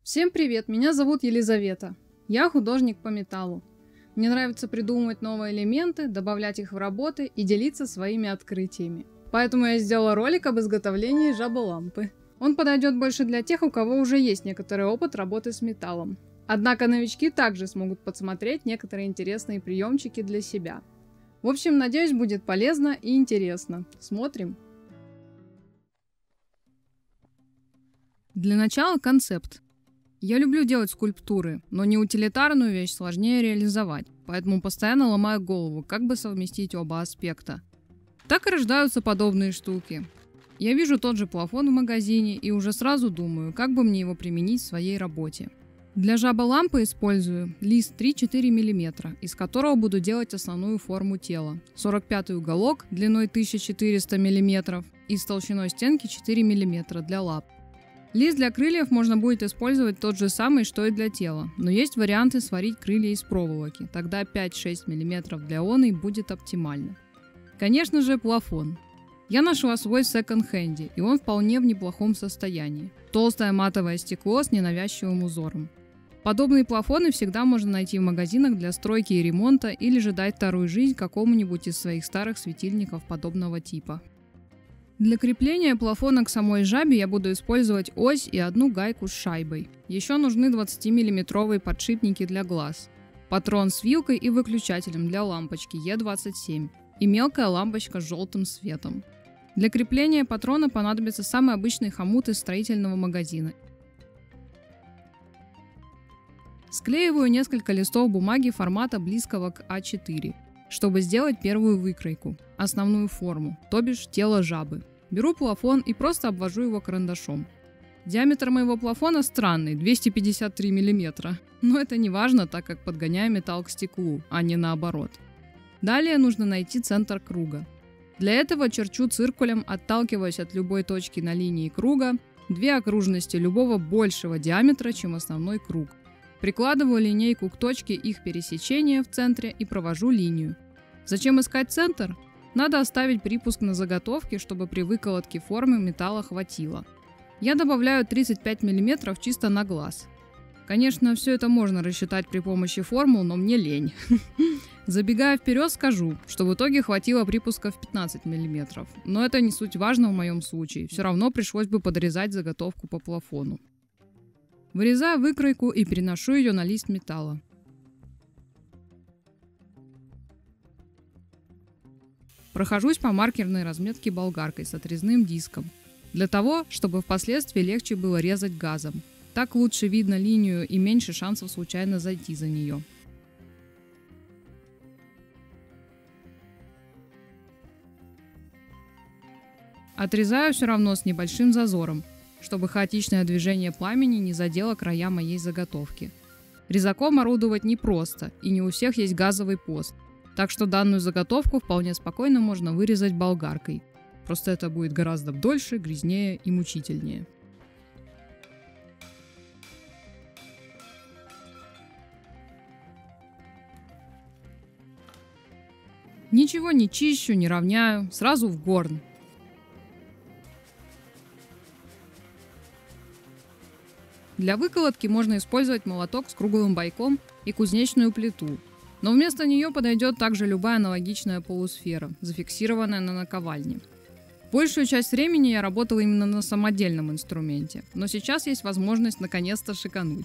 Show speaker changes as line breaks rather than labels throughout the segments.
Всем привет, меня зовут Елизавета. Я художник по металлу. Мне нравится придумывать новые элементы, добавлять их в работы и делиться своими открытиями. Поэтому я сделала ролик об изготовлении жаболампы. Он подойдет больше для тех, у кого уже есть некоторый опыт работы с металлом. Однако новички также смогут подсмотреть некоторые интересные приемчики для себя. В общем, надеюсь, будет полезно и интересно. Смотрим. Для начала концепт. Я люблю делать скульптуры, но не утилитарную вещь сложнее реализовать, поэтому постоянно ломаю голову, как бы совместить оба аспекта. Так и рождаются подобные штуки. Я вижу тот же плафон в магазине и уже сразу думаю, как бы мне его применить в своей работе. Для жаболампы использую лист 3-4 мм, из которого буду делать основную форму тела. 45-й уголок длиной 1400 мм и с толщиной стенки 4 мм для лап. Лист для крыльев можно будет использовать тот же самый, что и для тела, но есть варианты сварить крылья из проволоки, тогда 5-6 мм для оной будет оптимально. Конечно же, плафон. Я нашла свой в секонд-хенде, и он вполне в неплохом состоянии. Толстое матовое стекло с ненавязчивым узором. Подобные плафоны всегда можно найти в магазинах для стройки и ремонта или же дать вторую жизнь какому-нибудь из своих старых светильников подобного типа. Для крепления плафона к самой жабе я буду использовать ось и одну гайку с шайбой. Еще нужны 20-мм подшипники для глаз, патрон с вилкой и выключателем для лампочки Е27 и мелкая лампочка с желтым светом. Для крепления патрона понадобится самый обычный хомут из строительного магазина. Склеиваю несколько листов бумаги формата близкого к А4, чтобы сделать первую выкройку, основную форму, то бишь тело жабы. Беру плафон и просто обвожу его карандашом. Диаметр моего плафона странный, 253 мм, но это не важно, так как подгоняю металл к стеклу, а не наоборот. Далее нужно найти центр круга. Для этого черчу циркулем, отталкиваясь от любой точки на линии круга, две окружности любого большего диаметра, чем основной круг. Прикладываю линейку к точке их пересечения в центре и провожу линию. Зачем искать центр? Надо оставить припуск на заготовке, чтобы при выколотке формы металла хватило. Я добавляю 35 мм чисто на глаз. Конечно, все это можно рассчитать при помощи формул, но мне лень. Забегая вперед, скажу, что в итоге хватило припуска в 15 мм. Но это не суть важно в моем случае. Все равно пришлось бы подрезать заготовку по плафону. Вырезаю выкройку и переношу ее на лист металла. Прохожусь по маркерной разметке болгаркой с отрезным диском, для того, чтобы впоследствии легче было резать газом. Так лучше видно линию и меньше шансов случайно зайти за нее. Отрезаю все равно с небольшим зазором, чтобы хаотичное движение пламени не задело края моей заготовки. Резаком орудовать непросто, и не у всех есть газовый пост, так что данную заготовку вполне спокойно можно вырезать болгаркой. Просто это будет гораздо дольше, грязнее и мучительнее. Ничего не чищу, не равняю, сразу в горн. Для выколотки можно использовать молоток с круглым бойком и кузнечную плиту. Но вместо нее подойдет также любая аналогичная полусфера, зафиксированная на наковальне. Большую часть времени я работала именно на самодельном инструменте, но сейчас есть возможность наконец-то шикануть.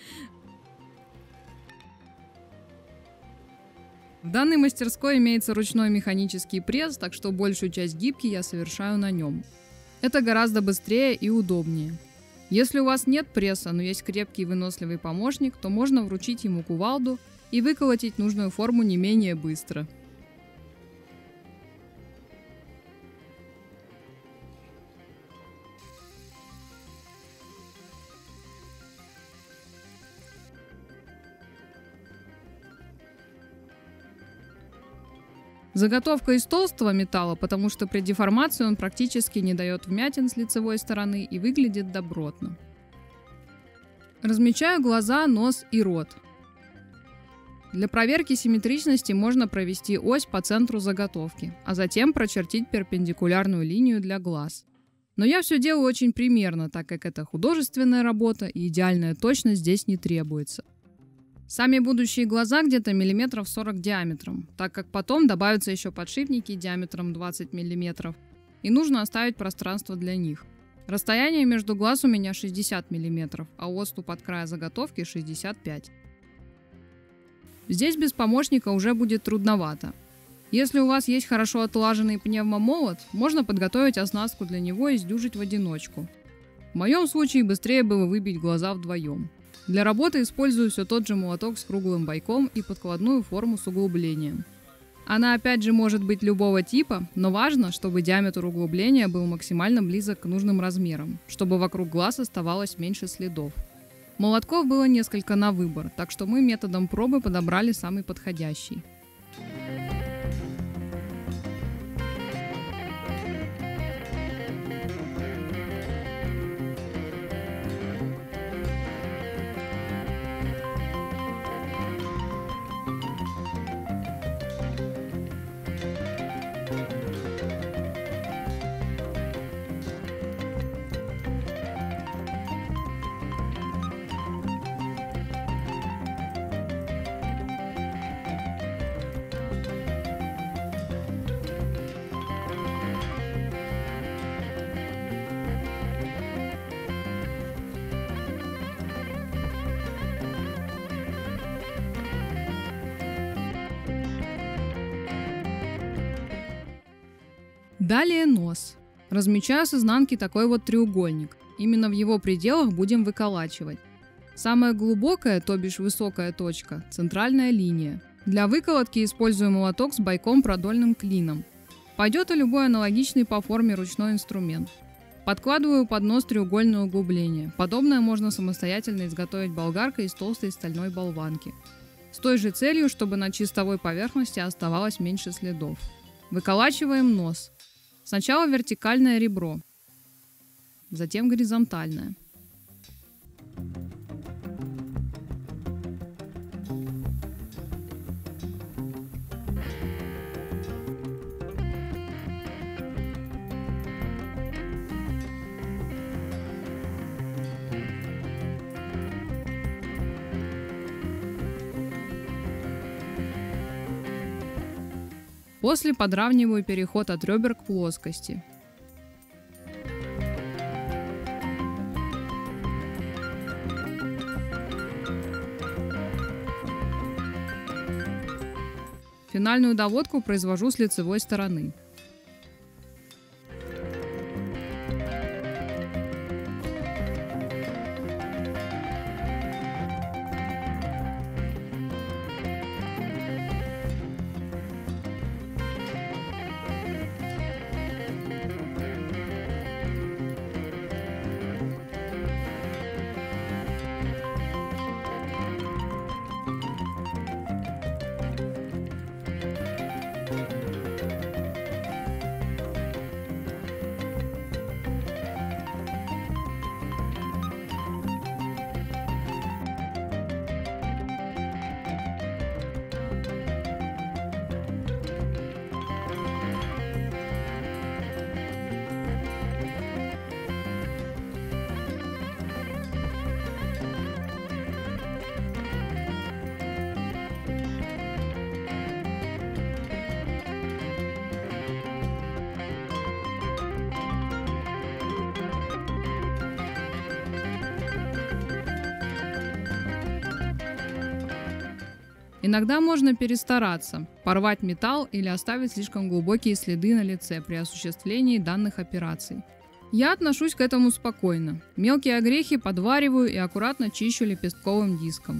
В данной мастерской имеется ручной механический пресс, так что большую часть гибки я совершаю на нем. Это гораздо быстрее и удобнее. Если у вас нет пресса, но есть крепкий и выносливый помощник, то можно вручить ему кувалду и выколотить нужную форму не менее быстро. Заготовка из толстого металла, потому что при деформации он практически не дает вмятин с лицевой стороны и выглядит добротно. Размечаю глаза, нос и рот. Для проверки симметричности можно провести ось по центру заготовки, а затем прочертить перпендикулярную линию для глаз. Но я все делаю очень примерно, так как это художественная работа и идеальная точность здесь не требуется. Сами будущие глаза где-то миллиметров 40 диаметром, так как потом добавятся еще подшипники диаметром 20 миллиметров, и нужно оставить пространство для них. Расстояние между глаз у меня 60 мм, а отступ от края заготовки 65. Здесь без помощника уже будет трудновато. Если у вас есть хорошо отлаженный пневмомолот, можно подготовить оснастку для него и сдюжить в одиночку. В моем случае быстрее было выбить глаза вдвоем. Для работы использую все тот же молоток с круглым бойком и подкладную форму с углублением. Она опять же может быть любого типа, но важно, чтобы диаметр углубления был максимально близок к нужным размерам, чтобы вокруг глаз оставалось меньше следов. Молотков было несколько на выбор, так что мы методом пробы подобрали самый подходящий. Далее нос. Размечаю с изнанки такой вот треугольник. Именно в его пределах будем выколачивать. Самая глубокая, то бишь высокая точка – центральная линия. Для выколотки использую молоток с бойком продольным клином. Пойдет и любой аналогичный по форме ручной инструмент. Подкладываю под нос треугольное углубление. Подобное можно самостоятельно изготовить болгаркой из толстой стальной болванки. С той же целью, чтобы на чистовой поверхности оставалось меньше следов. Выколачиваем нос. Сначала вертикальное ребро, затем горизонтальное. После подравниваю переход от ребер к плоскости. Финальную доводку произвожу с лицевой стороны. Иногда можно перестараться, порвать металл или оставить слишком глубокие следы на лице при осуществлении данных операций. Я отношусь к этому спокойно. Мелкие огрехи подвариваю и аккуратно чищу лепестковым диском.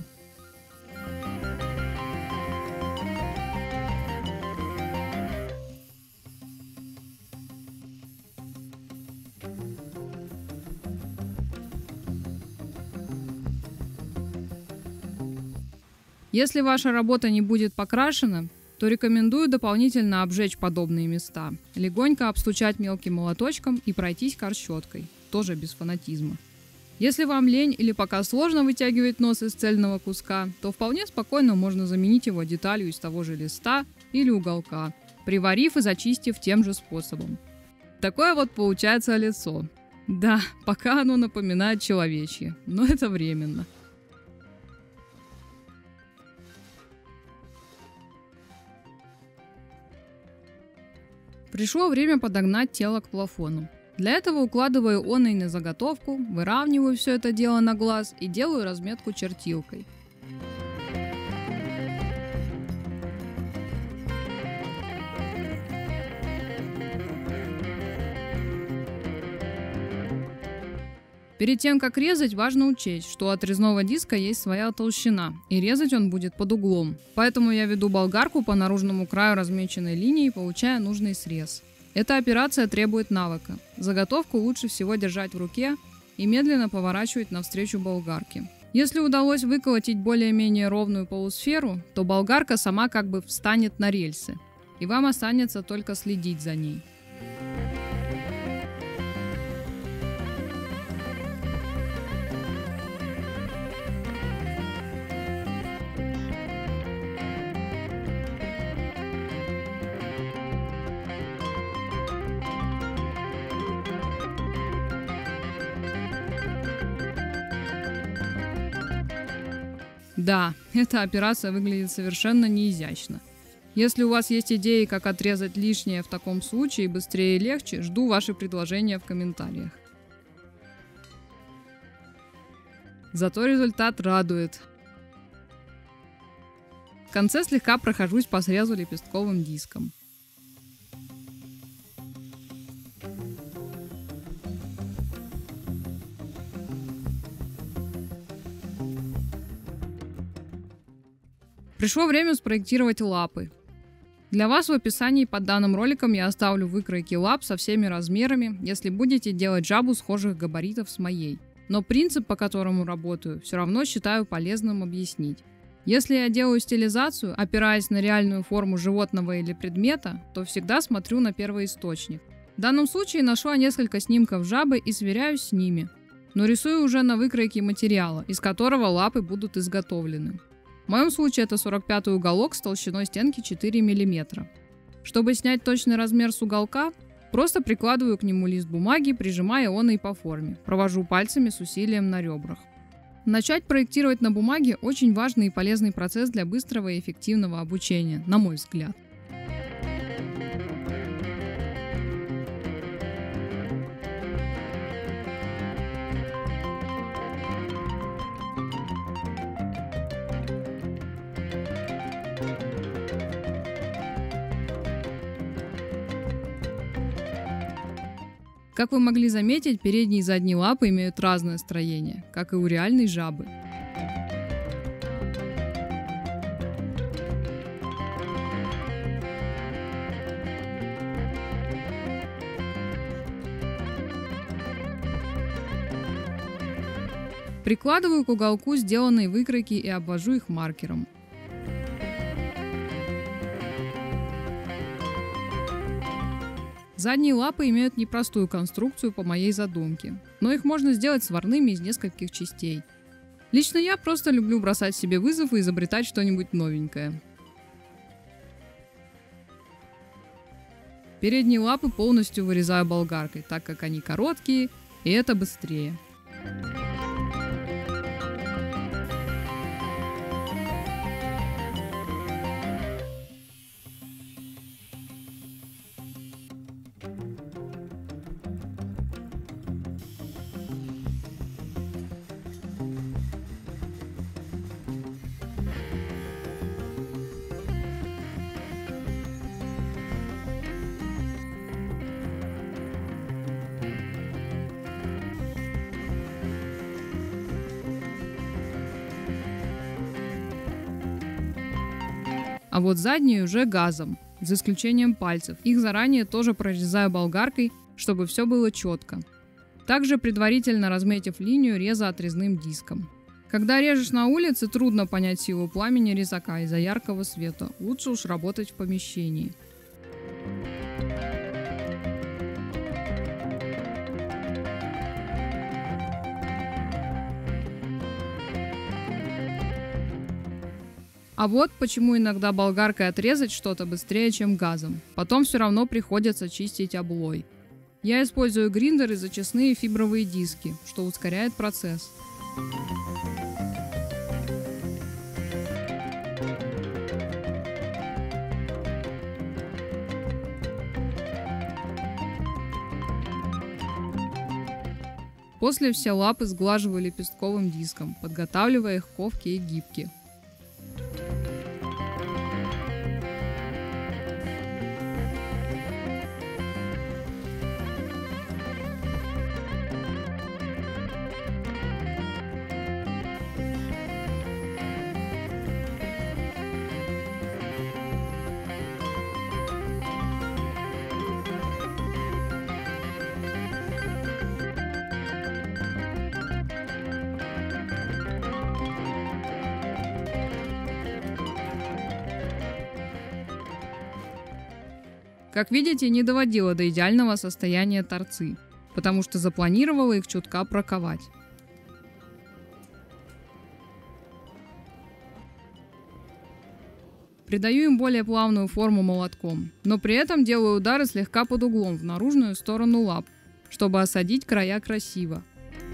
Если ваша работа не будет покрашена, то рекомендую дополнительно обжечь подобные места, легонько обстучать мелким молоточком и пройтись карщеткой, тоже без фанатизма. Если вам лень или пока сложно вытягивать нос из цельного куска, то вполне спокойно можно заменить его деталью из того же листа или уголка, приварив и зачистив тем же способом. Такое вот получается лицо. Да, пока оно напоминает человечье, но это временно. Пришло время подогнать тело к плафону. Для этого укладываю оной на заготовку, выравниваю все это дело на глаз и делаю разметку чертилкой. Перед тем, как резать, важно учесть, что у отрезного диска есть своя толщина, и резать он будет под углом. Поэтому я веду болгарку по наружному краю размеченной линии, получая нужный срез. Эта операция требует навыка. Заготовку лучше всего держать в руке и медленно поворачивать навстречу болгарке. Если удалось выколотить более-менее ровную полусферу, то болгарка сама как бы встанет на рельсы, и вам останется только следить за ней. Да, эта операция выглядит совершенно неизящно. Если у вас есть идеи, как отрезать лишнее в таком случае быстрее и легче, жду ваши предложения в комментариях. Зато результат радует. В конце слегка прохожусь по срезу лепестковым диском. Пришло время спроектировать лапы. Для вас в описании под данным роликом я оставлю выкройки лап со всеми размерами, если будете делать жабу схожих габаритов с моей. Но принцип, по которому работаю, все равно считаю полезным объяснить. Если я делаю стилизацию, опираясь на реальную форму животного или предмета, то всегда смотрю на первоисточник. В данном случае нашла несколько снимков жабы и сверяюсь с ними. Но рисую уже на выкройке материала, из которого лапы будут изготовлены. В моем случае это 45-й уголок с толщиной стенки 4 мм. Чтобы снять точный размер с уголка, просто прикладываю к нему лист бумаги, прижимая оной по форме. Провожу пальцами с усилием на ребрах. Начать проектировать на бумаге – очень важный и полезный процесс для быстрого и эффективного обучения, на мой взгляд. Как вы могли заметить, передние и задние лапы имеют разное строение, как и у реальной жабы. Прикладываю к уголку сделанные выкройки и обвожу их маркером. Задние лапы имеют непростую конструкцию по моей задумке, но их можно сделать сварными из нескольких частей. Лично я просто люблю бросать себе вызов и изобретать что-нибудь новенькое. Передние лапы полностью вырезаю болгаркой, так как они короткие, и это быстрее. А вот задние уже газом, за исключением пальцев. Их заранее тоже прорезаю болгаркой, чтобы все было четко. Также предварительно разметив линию реза отрезным диском. Когда режешь на улице, трудно понять силу пламени резака из-за яркого света. Лучше уж работать в помещении. А вот почему иногда болгаркой отрезать что-то быстрее, чем газом. Потом все равно приходится чистить облой. Я использую гриндер и зачистные фибровые диски, что ускоряет процесс. После все лапы сглаживаю лепестковым диском, подготавливая их к ковке и гибке. Как видите, не доводила до идеального состояния торцы, потому что запланировала их чутка проковать. Придаю им более плавную форму молотком, но при этом делаю удары слегка под углом в наружную сторону лап, чтобы осадить края красиво.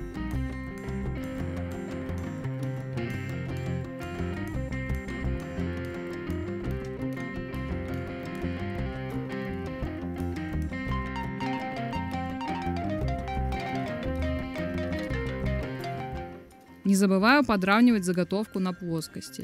Не забываю подравнивать заготовку на плоскости.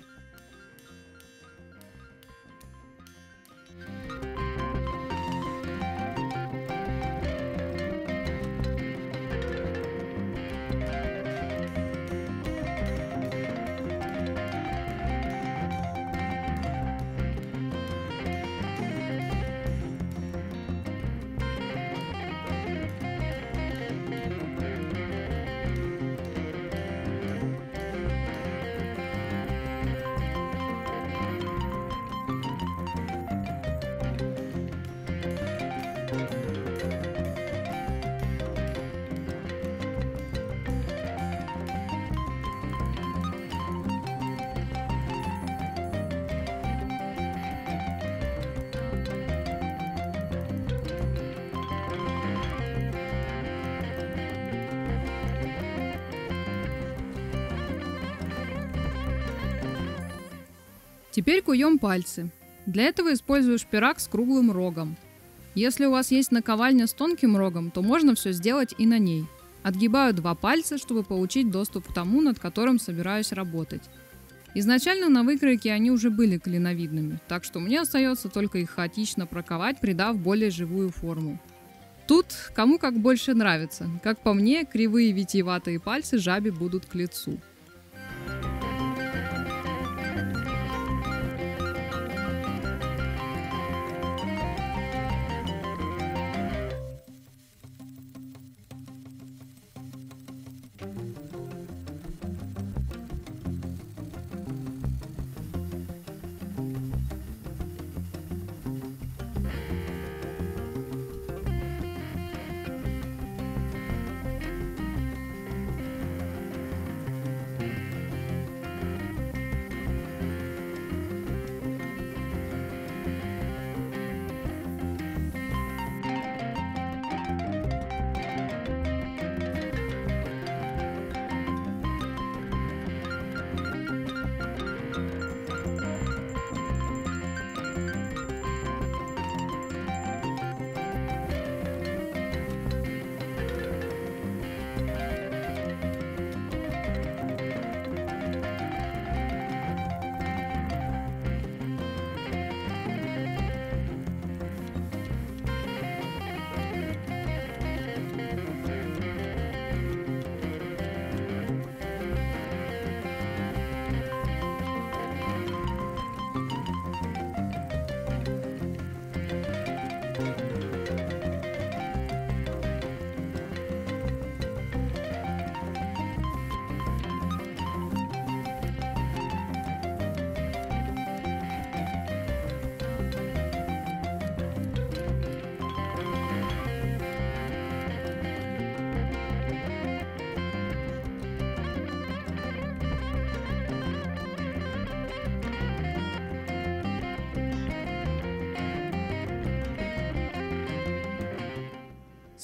Теперь куем пальцы. Для этого использую шпирак с круглым рогом. Если у вас есть наковальня с тонким рогом, то можно все сделать и на ней. Отгибаю 2 пальца, чтобы получить доступ к тому, над которым собираюсь работать. Изначально на выкройке они уже были клиновидными, так что мне остается только их хаотично проковать, придав более живую форму. Тут кому как больше нравится. Как по мне, кривые витиеватые пальцы жабе будут к лицу.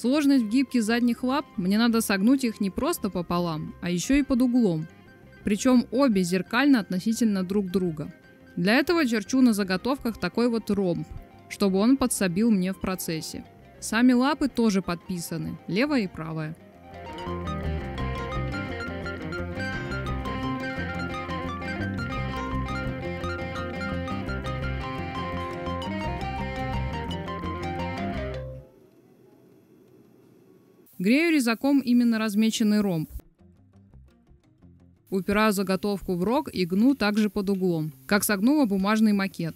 Сложность в гибких задних лап, мне надо согнуть их не просто пополам, а еще и под углом. Причем обе зеркально относительно друг друга. Для этого черчу на заготовках такой вот ромб, чтобы он подсобил мне в процессе. Сами лапы тоже подписаны, левая и правая. Грею резаком именно размеченный ромб. Упираю заготовку в рог и гну также под углом, как согнула бумажный макет.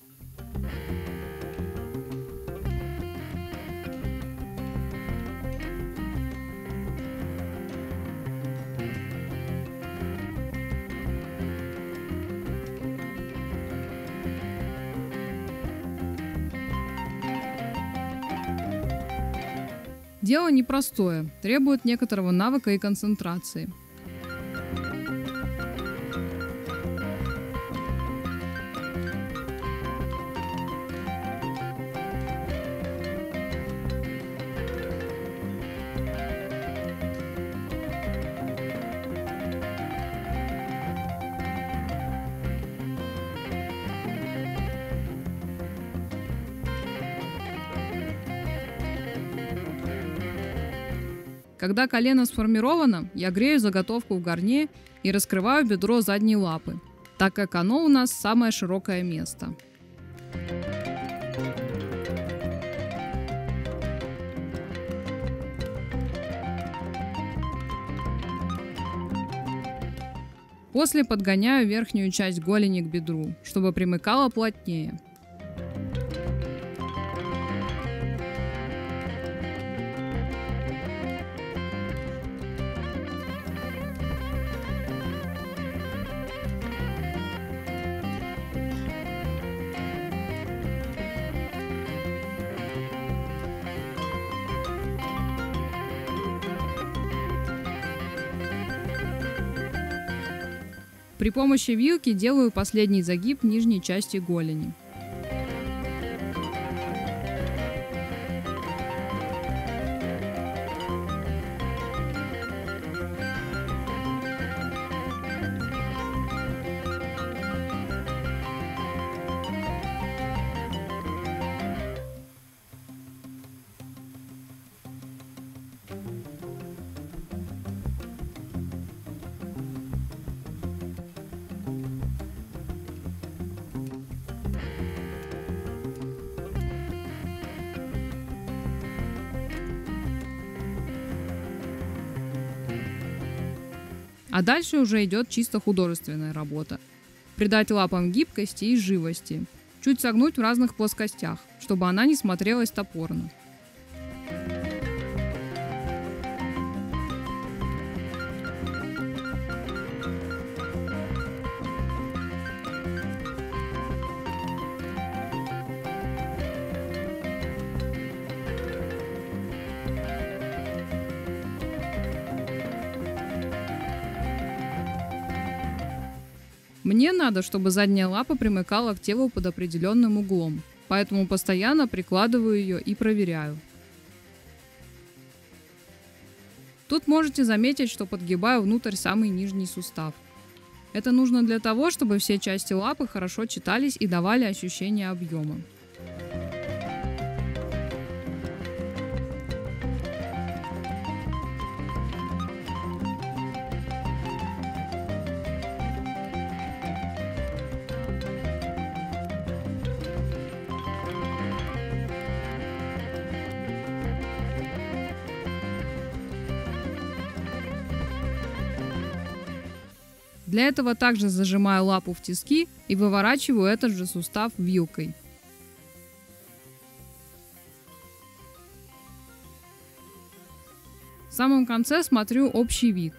Дело непростое, требует некоторого навыка и концентрации. Когда колено сформировано, я грею заготовку в горне и раскрываю бедро задней лапы, так как оно у нас самое широкое место. После подгоняю верхнюю часть голени к бедру, чтобы примыкала плотнее. При помощи вилки делаю последний загиб нижней части голени. А дальше уже идет чисто художественная работа. Придать лапам гибкости и живости. Чуть согнуть в разных плоскостях, чтобы она не смотрелась топорно. Мне надо, чтобы задняя лапа примыкала к телу под определенным углом, поэтому постоянно прикладываю ее и проверяю. Тут можете заметить, что подгибаю внутрь самый нижний сустав. Это нужно для того, чтобы все части лапы хорошо читались и давали ощущение объема. Для этого также зажимаю лапу в тиски и выворачиваю этот же сустав вилкой. В самом конце смотрю общий вид.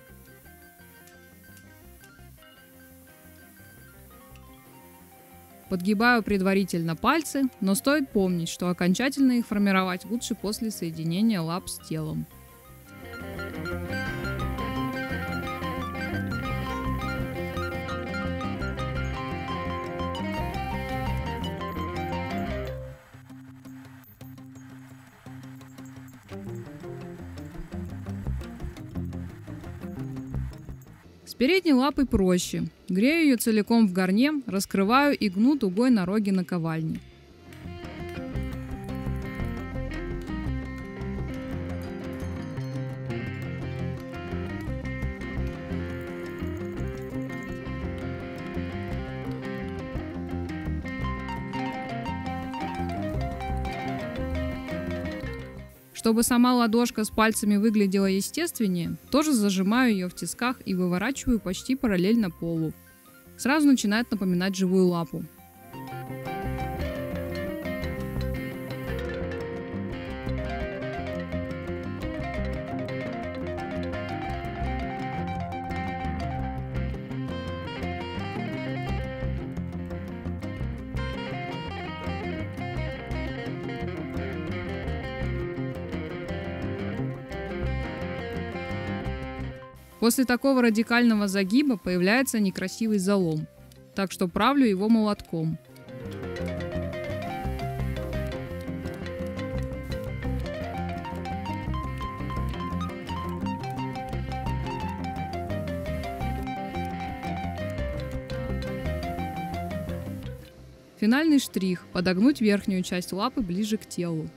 Подгибаю предварительно пальцы, но стоит помнить, что окончательно их формировать лучше после соединения лап с телом. передней лапой проще. Грею ее целиком в горне, раскрываю и гну дугой на роге наковальни. Чтобы сама ладошка с пальцами выглядела естественнее, тоже зажимаю ее в тисках и выворачиваю почти параллельно полу. Сразу начинает напоминать живую лапу. После такого радикального загиба появляется некрасивый залом, так что правлю его молотком. Финальный штрих – подогнуть верхнюю часть лапы ближе к телу.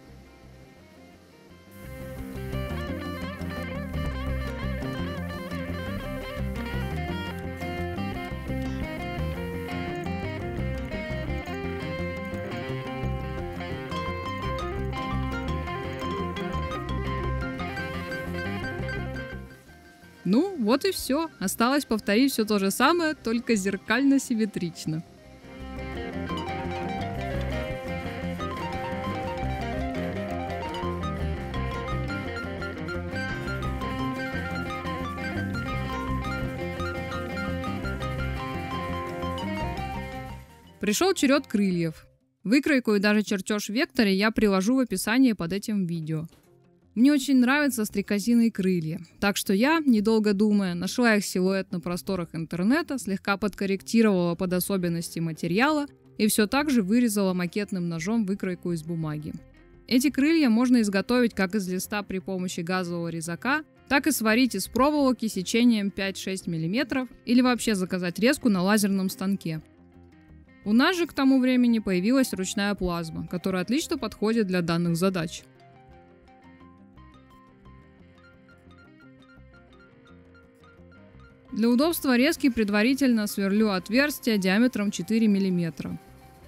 Ну, вот и все. Осталось повторить все то же самое, только зеркально-симметрично. Пришел черед крыльев. Выкройку и даже чертеж в векторе я приложу в описании под этим видео. Мне очень нравятся стрекозиные крылья, так что я, недолго думая, нашла их силуэт на просторах интернета, слегка подкорректировала под особенности материала и все так же вырезала макетным ножом выкройку из бумаги. Эти крылья можно изготовить как из листа при помощи газового резака, так и сварить из проволоки сечением 5-6 мм или вообще заказать резку на лазерном станке. У нас же к тому времени появилась ручная плазма, которая отлично подходит для данных задач. Для удобства резки предварительно сверлю отверстие диаметром 4 мм.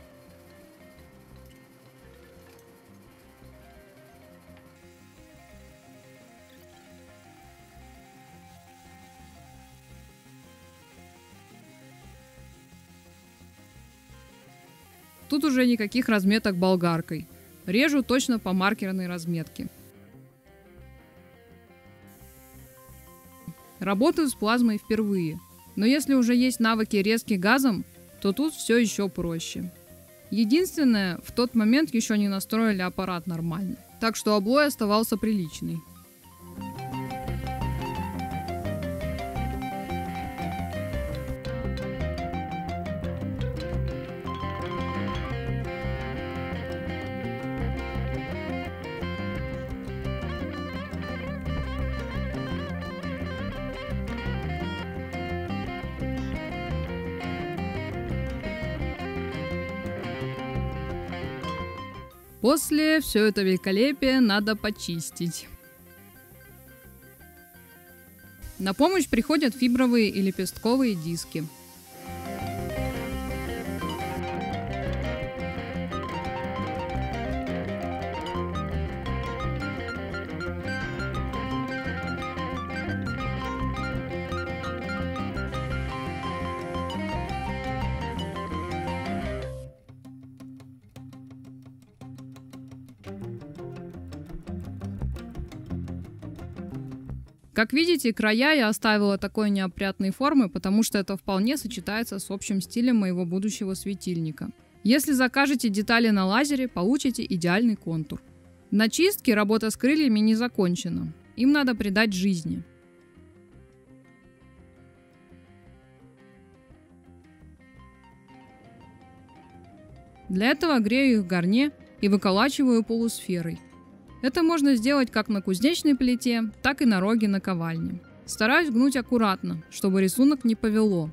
Тут уже никаких разметок болгаркой. Режу точно по маркерной разметке. Работаю с плазмой впервые, но если уже есть навыки резки газом, то тут все еще проще. Единственное, в тот момент еще не настроили аппарат нормально, так что облой оставался приличный. После все это великолепие надо почистить. На помощь приходят фибровые и лепестковые диски. Как видите, края я оставила такой неопрятной формы, потому что это вполне сочетается с общим стилем моего будущего светильника. Если закажете детали на лазере, получите идеальный контур. На чистке работа с крыльями не закончена. Им надо придать жизни. Для этого грею их в горне и выколачиваю полусферой. Это можно сделать как на кузнечной плите, так и на роге наковальни. Стараюсь гнуть аккуратно, чтобы рисунок не повело.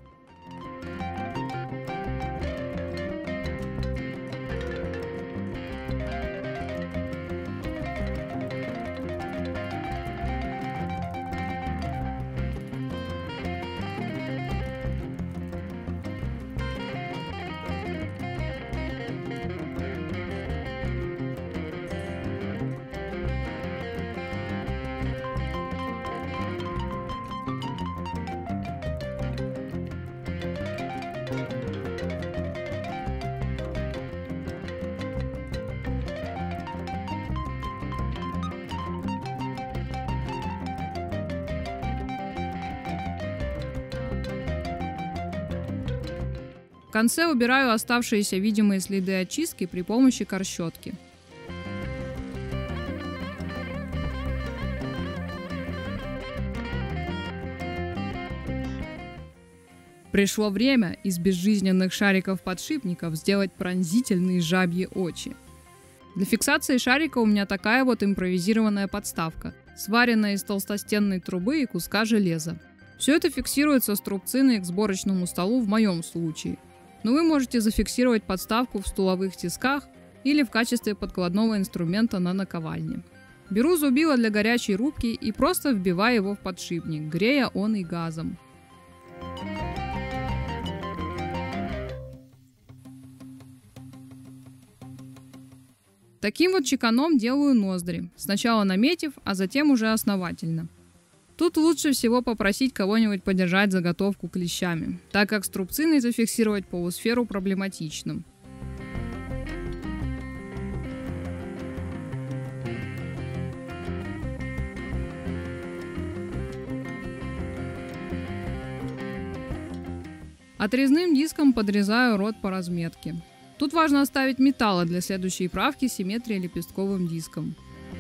В конце убираю оставшиеся видимые следы очистки при помощи корщетки. Пришло время из безжизненных шариков-подшипников сделать пронзительные жабьи очи. Для фиксации шарика у меня такая вот импровизированная подставка, сваренная из толстостенной трубы и куска железа. Все это фиксируется с трубциной к сборочному столу в моем случае. Но вы можете зафиксировать подставку в стуловых тисках или в качестве подкладного инструмента на наковальне. Беру зубило для горячей рубки и просто вбиваю его в подшипник, грея он и газом. Таким вот чеканом делаю ноздри, сначала наметив, а затем уже основательно. Тут лучше всего попросить кого-нибудь подержать заготовку клещами, так как с трубциной зафиксировать полусферу проблематично. Отрезным диском подрезаю рот по разметке. Тут важно оставить металла для следующей правки симметрии лепестковым диском.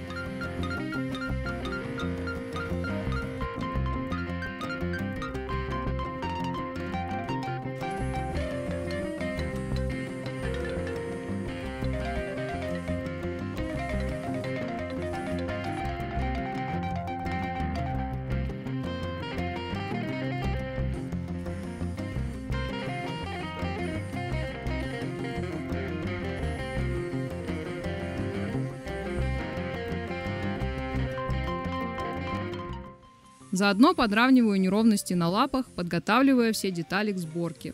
Заодно подравниваю неровности на лапах, подготавливая все детали к сборке.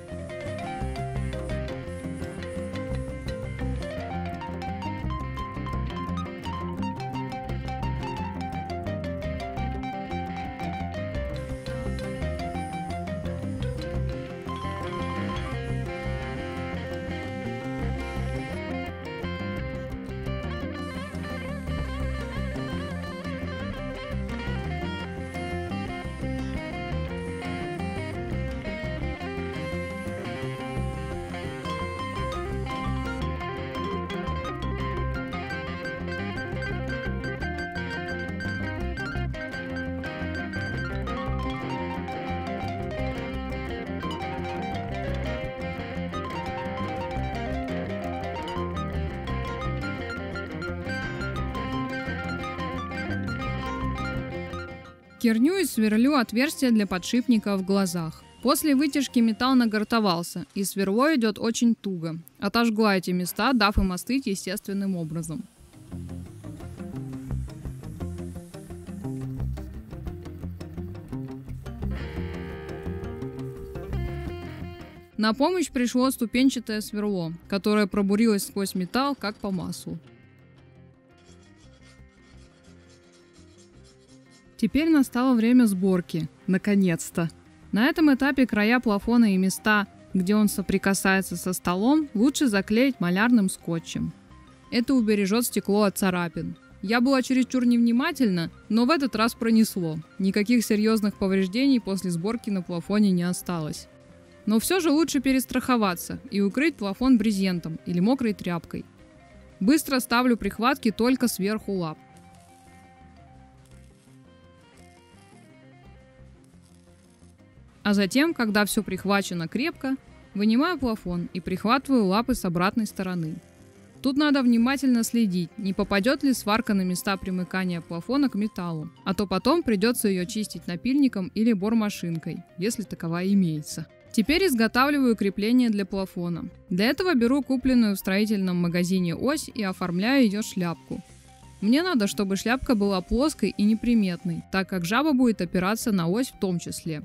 Керню и сверлю отверстия для подшипника в глазах. После вытяжки металл нагортовался, и сверло идет очень туго. Отожгла эти места, дав им остыть естественным образом. На помощь пришло ступенчатое сверло, которое пробурилось сквозь металл, как по маслу. Теперь настало время сборки. Наконец-то! На этом этапе края плафона и места, где он соприкасается со столом, лучше заклеить малярным скотчем. Это убережет стекло от царапин. Я была чересчур невнимательна, но в этот раз пронесло. Никаких серьезных повреждений после сборки на плафоне не осталось. Но все же лучше перестраховаться и укрыть плафон брезентом или мокрой тряпкой. Быстро ставлю прихватки только сверху лап. А затем, когда все прихвачено крепко, вынимаю плафон и прихватываю лапы с обратной стороны. Тут надо внимательно следить, не попадет ли сварка на места примыкания плафона к металлу, а то потом придется ее чистить напильником или бормашинкой, если таковая имеется. Теперь изготавливаю крепление для плафона. Для этого беру купленную в строительном магазине ось и оформляю ее шляпку. Мне надо, чтобы шляпка была плоской и неприметной, так как жаба будет опираться на ось в том числе.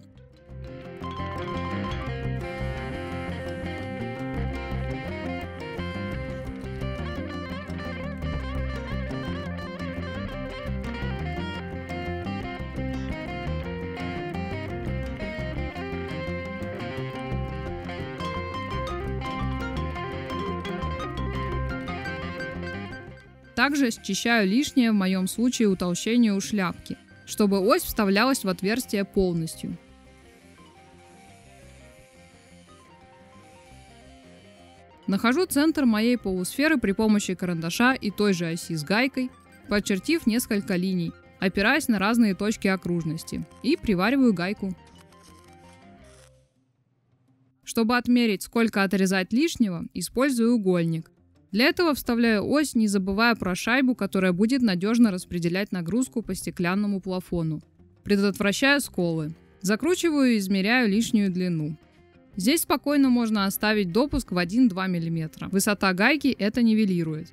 Также счищаю лишнее, в моем случае утолщение у шляпки, чтобы ось вставлялась в отверстие полностью. Нахожу центр моей полусферы при помощи карандаша и той же оси с гайкой, подчертив несколько линий, опираясь на разные точки окружности, и привариваю гайку. Чтобы отмерить, сколько отрезать лишнего, использую угольник. Для этого вставляю ось, не забывая про шайбу, которая будет надежно распределять нагрузку по стеклянному плафону, предотвращая сколы. Закручиваю и измеряю лишнюю длину. Здесь спокойно можно оставить допуск в 1-2 мм. Высота гайки это нивелирует.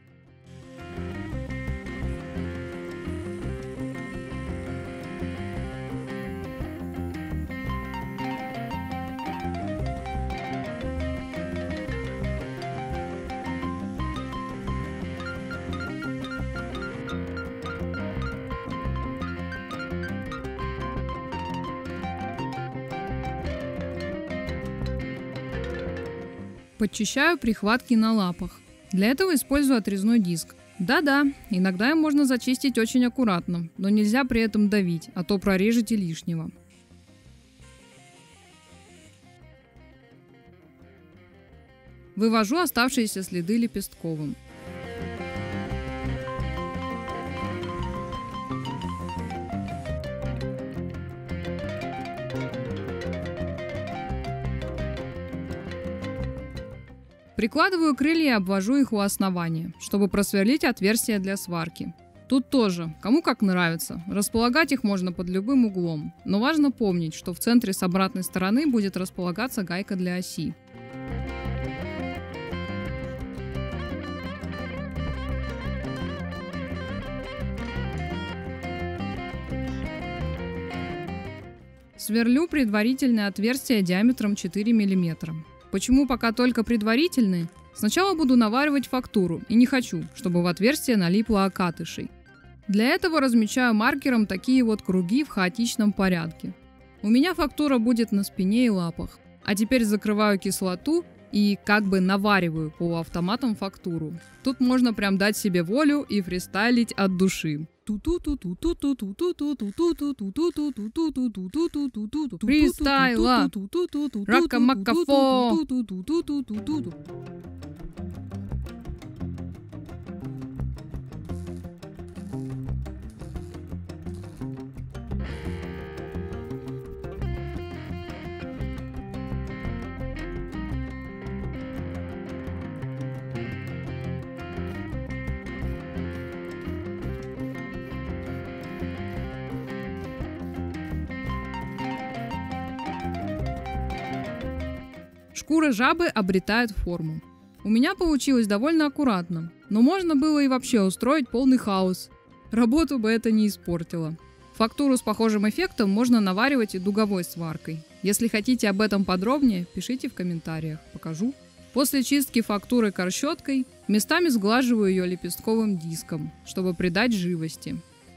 Подчищаю прихватки на лапах. Для этого использую отрезной диск. Да-да, иногда им можно зачистить очень аккуратно, но нельзя при этом давить, а то прорежете лишнего. Вывожу оставшиеся следы лепестковым. Прикладываю крылья и обвожу их у основания, чтобы просверлить отверстия для сварки. Тут тоже, кому как нравится, располагать их можно под любым углом, но важно помнить, что в центре с обратной стороны будет располагаться гайка для оси. Сверлю предварительное отверстие диаметром 4 мм. Почему пока только предварительные? Сначала буду наваривать фактуру и не хочу, чтобы в отверстие налипло окатышей. Для этого размечаю маркером такие вот круги в хаотичном порядке. У меня фактура будет на спине и лапах. А теперь закрываю кислоту и как бы навариваю полуавтоматом фактуру. Тут можно прям дать себе волю и фристайлить от души. Фристайла! Рака-макафо! Шкура жабы обретает форму. У меня получилось довольно аккуратно, но можно было и вообще устроить полный хаос. Работу бы это не испортило. Фактуру с похожим эффектом можно наваривать и дуговой сваркой. Если хотите об этом подробнее, пишите в комментариях, покажу. После чистки фактуры корщеткой местами сглаживаю ее лепестковым диском, чтобы придать живости.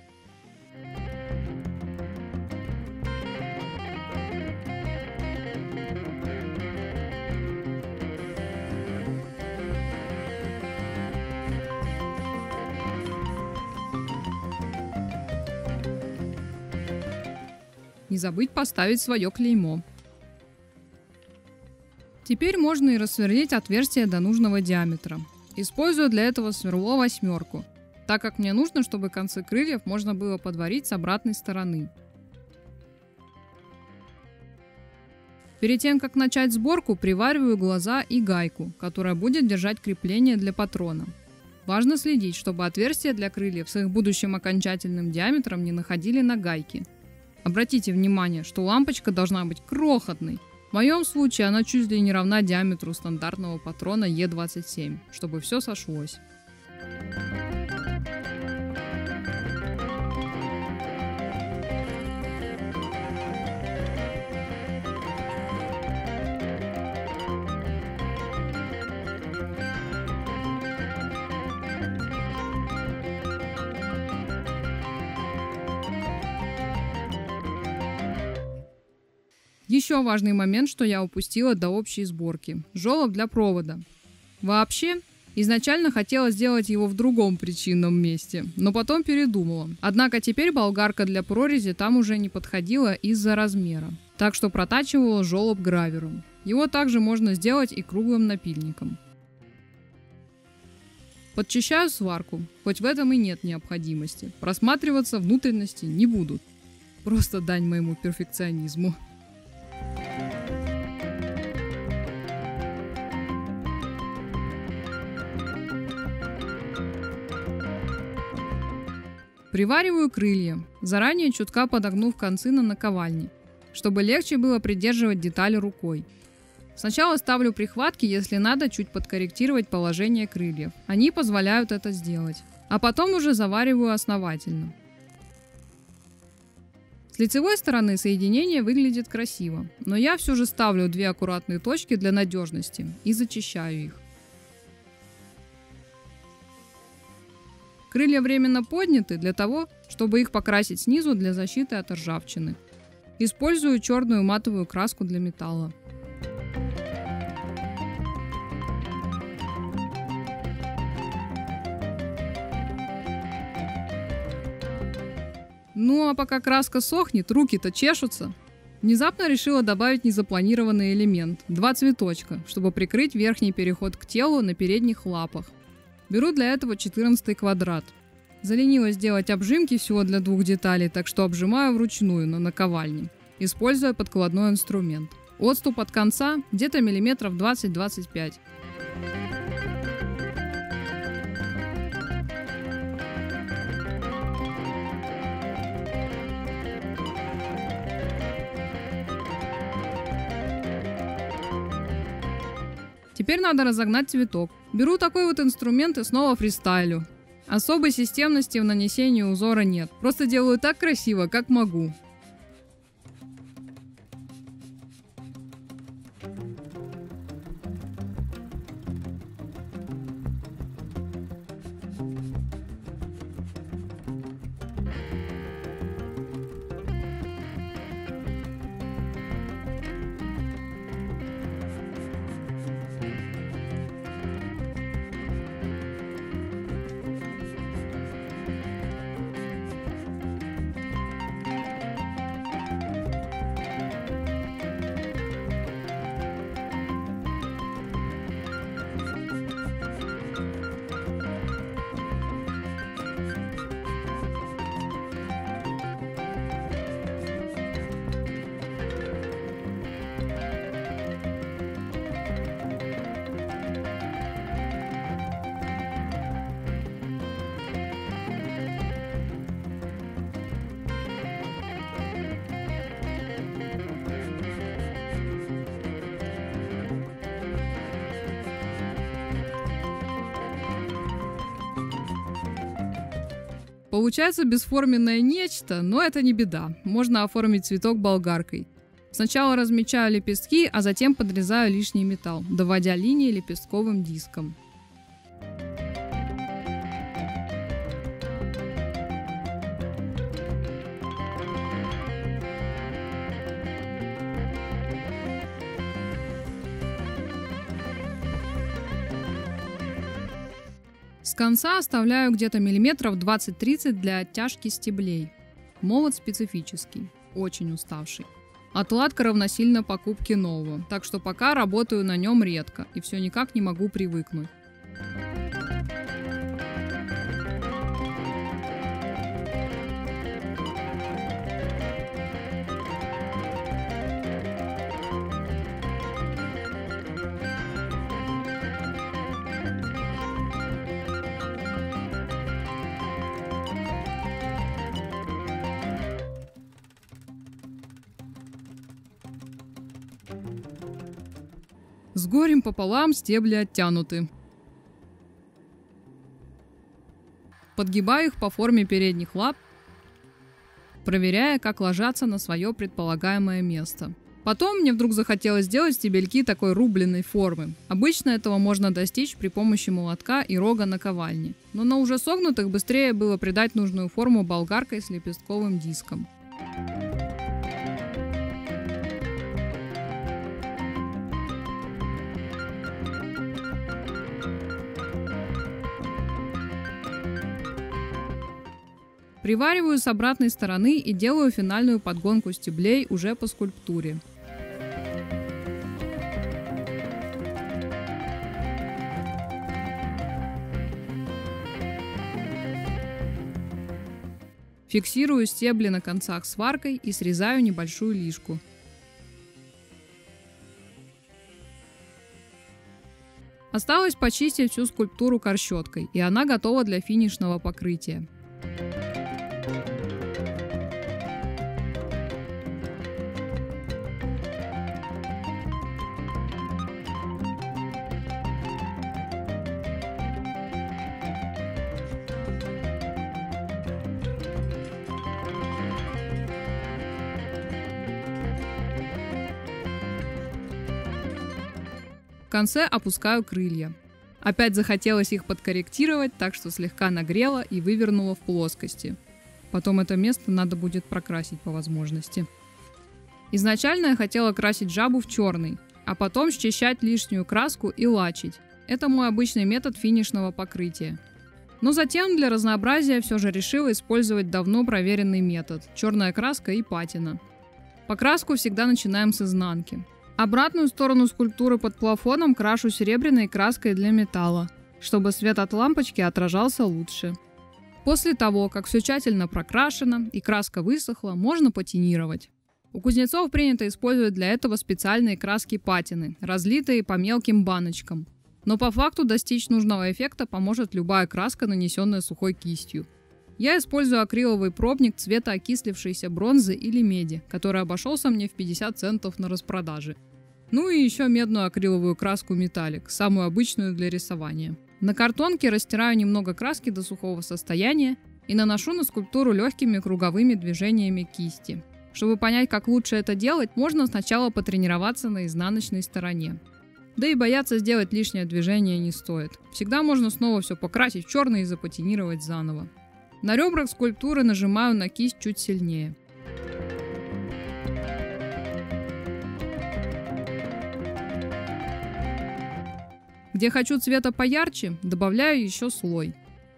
Не забыть поставить свое клеймо. Теперь можно и рассверлить отверстие до нужного диаметра. Использую для этого сверло 8, так как мне нужно, чтобы концы крыльев можно было подварить с обратной стороны. Перед тем, как начать сборку, привариваю глаза и гайку, которая будет держать крепление для патрона. Важно следить, чтобы отверстия для крыльев с их будущим окончательным диаметром не находили на гайки. Обратите внимание, что лампочка должна быть крохотной. В моем случае она чуть ли не равна диаметру стандартного патрона Е27, чтобы все сошлось. Еще важный момент, что я упустила до общей сборки. Желоб для провода. Вообще, изначально хотела сделать его в другом причинном месте, но потом передумала. Однако теперь болгарка для прорези там уже не подходила из-за размера. Так что протачивала желоб гравером. Его также можно сделать и круглым напильником. Подчищаю сварку, хоть в этом и нет необходимости. Просматриваться внутренности не будут. Просто дань моему перфекционизму. Привариваю крылья, заранее чутка подогнув концы на наковальне, чтобы легче было придерживать детали рукой. Сначала ставлю прихватки, если надо чуть подкорректировать положение крыльев. Они позволяют это сделать. А потом уже завариваю основательно. С лицевой стороны соединение выглядит красиво, но я все же ставлю 2 аккуратные точки для надежности и зачищаю их. Крылья временно подняты для того, чтобы их покрасить снизу для защиты от ржавчины. Использую черную матовую краску для металла. Ну а пока краска сохнет, руки-то чешутся. Внезапно решила добавить незапланированный элемент – 2 цветочка, чтобы прикрыть верхний переход к телу на передних лапах. Беру для этого 14 квадрат. Заленилась делать обжимки всего для 2 деталей, так что обжимаю вручную на наковальне, используя подкладной инструмент. Отступ от конца где-то миллиметров 20-25. Теперь надо разогнать цветок. Беру такой вот инструмент и снова фристайлю. Особой системности в нанесении узора нет. Просто делаю так красиво, как могу. Получается бесформенное нечто, но это не беда. Можно оформить цветок болгаркой. Сначала размечаю лепестки, а затем подрезаю лишний металл, доводя линии лепестковым диском. С конца оставляю где-то миллиметров 20-30 для оттяжки стеблей. Молот специфический, очень уставший. Отладка равносильно покупке нового, так что пока работаю на нем редко и все никак не могу привыкнуть. С горем пополам стебли оттянуты. Подгибаю их по форме передних лап, проверяя, как ложатся на свое предполагаемое место. Потом мне вдруг захотелось сделать стебельки такой рубленной формы. Обычно этого можно достичь при помощи молотка и рога наковальни. Но на уже согнутых быстрее было придать нужную форму болгаркой с лепестковым диском. Привариваю с обратной стороны и делаю финальную подгонку стеблей уже по скульптуре. Фиксирую стебли на концах сваркой и срезаю небольшую лишку. Осталось почистить всю скульптуру корщеткой, и она готова для финишного покрытия. В конце опускаю крылья. Опять захотелось их подкорректировать, так что слегка нагрела и вывернула в плоскости. Потом это место надо будет прокрасить по возможности. Изначально я хотела красить жабу в черный, а потом счищать лишнюю краску и лачить. Это мой обычный метод финишного покрытия. Но затем для разнообразия все же решила использовать давно проверенный метод – черная краска и патина. Покраску всегда начинаем с изнанки. Обратную сторону скульптуры под плафоном крашу серебряной краской для металла, чтобы свет от лампочки отражался лучше. После того, как все тщательно прокрашено и краска высохла, можно патинировать. У кузнецов принято использовать для этого специальные краски патины, разлитые по мелким баночкам. Но по факту достичь нужного эффекта поможет любая краска, нанесенная сухой кистью. Я использую акриловый пробник цвета окислившейся бронзы или меди, который обошелся мне в 50 центов на распродаже. Ну и еще медную акриловую краску металлик, самую обычную для рисования. На картонке растираю немного краски до сухого состояния и наношу на скульптуру легкими круговыми движениями кисти. Чтобы понять, как лучше это делать, можно сначала потренироваться на изнаночной стороне. Да и бояться сделать лишнее движение не стоит. Всегда можно снова все покрасить в черный и запатинировать заново. На ребрах скульптуры нажимаю на кисть чуть сильнее. Где хочу цвета поярче, добавляю еще слой.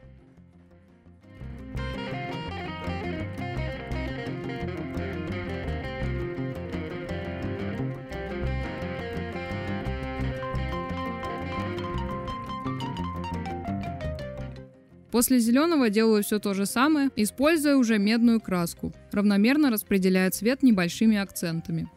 После зеленого делаю все то же самое, используя уже медную краску, равномерно распределяя цвет небольшими акцентами.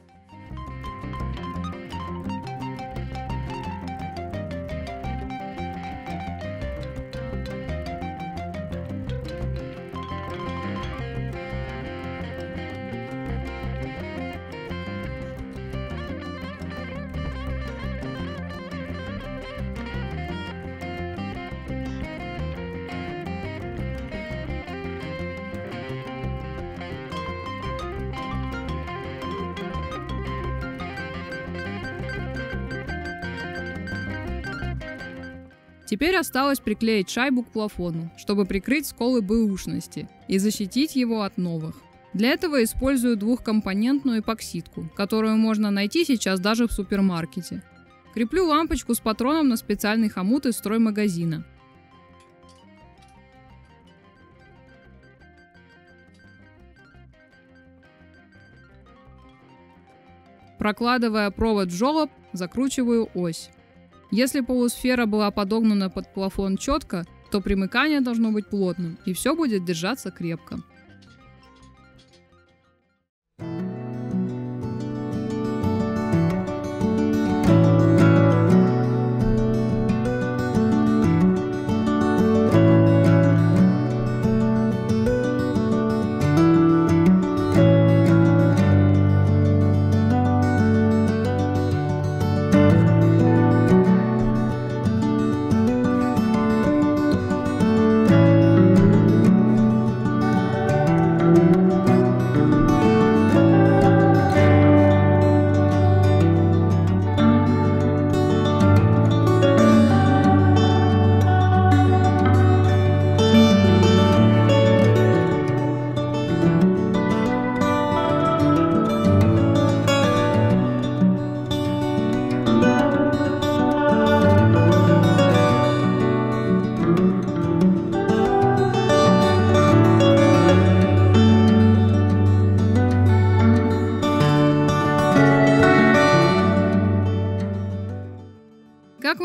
Теперь осталось приклеить шайбу к плафону, чтобы прикрыть сколы бэушности и защитить его от новых. Для этого использую двухкомпонентную эпоксидку, которую можно найти сейчас даже в супермаркете. Креплю лампочку с патроном на специальный хомут из строймагазина. Прокладывая провод в желоб, закручиваю ось. Если полусфера была подогнана под плафон четко, то примыкание должно быть плотным, и все будет держаться крепко.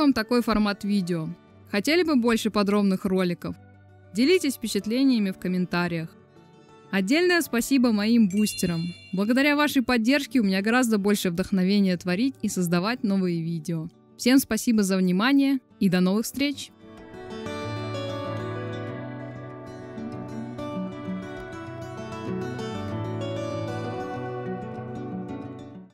вам такой формат видео? Хотели бы больше подробных роликов? Делитесь впечатлениями в комментариях. Отдельное спасибо моим бустерам. Благодаря вашей поддержке у меня гораздо больше вдохновения творить и создавать новые видео. Всем спасибо за внимание и до новых встреч!